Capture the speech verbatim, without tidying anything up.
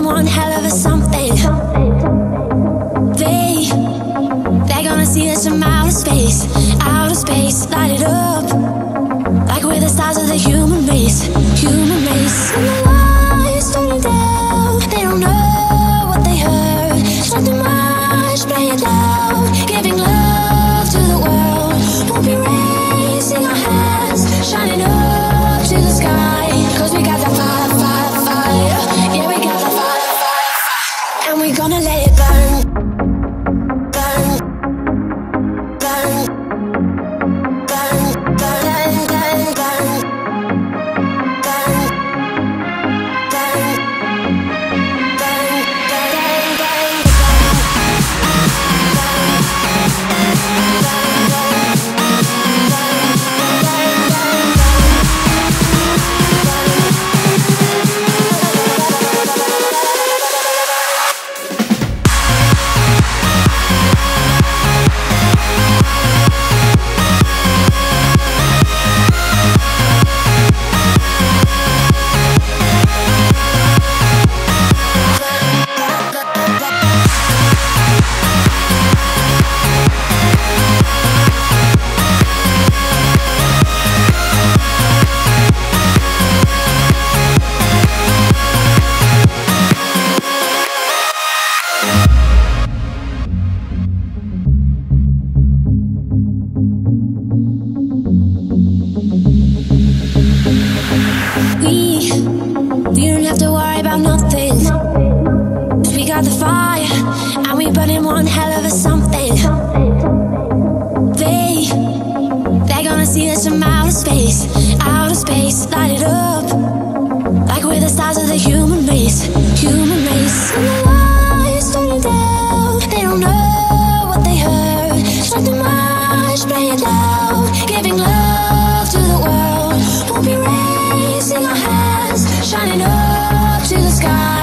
one hell of a something. They, they're gonna see us from outer space, outer space, light it up, like we're the stars of the human race, human race. And the lights turning down, they don't know what they heard. Something much, play it loud, giving love to the world. We'll be raising our hands, shining up to the sky, 'cause we got the fire, fire, fire. Yeah, we got the fire, fire, fire. And we're gonna let it burn, burn, burn, burn, burn, burn, burn, burn, burn, burn, burn, burn, burn, We, we don't have to worry about nothing, 'cause we got the fire, and we burning one hell of a something. They, they're gonna see us from outer space, outer space, light it up, like we're the stars of the human race, human race. And the lights turning down, they don't know what they heard. Something much, play it loud, giving love to the world. We'll be raising our hands, shining up to the sky.